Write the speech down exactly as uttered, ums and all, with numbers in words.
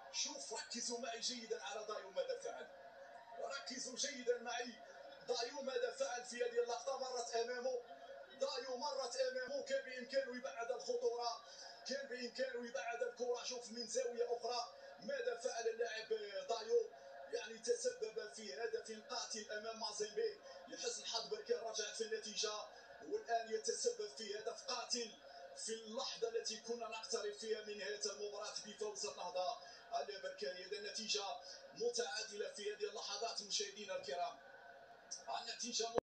شوف ركزوا معي جيدا على دايو ماذا فعل، ركزوا جيدا معي. دايو ماذا فعل في هذه اللقطة؟ مرت امامه، دايو مرت امامه، كان بامكانه يبعد الخطورة، كان بامكانه يبعد الكرة. شوف من زاوية اخرى ماذا فعل اللاعب دايو، يعني تسبب في هدف قاتل امام مازيمبي. لحسن الحظ بركان رجعت في النتيجة، والان يتسبب في هدف قاتل في اللحظة التي كنا نقترب فيها من نهاية المباراة بفوز النهضة البركاني. هذه النتيجة متعادلة في هذه اللحظات مشاهدينا الكرام، النتيجة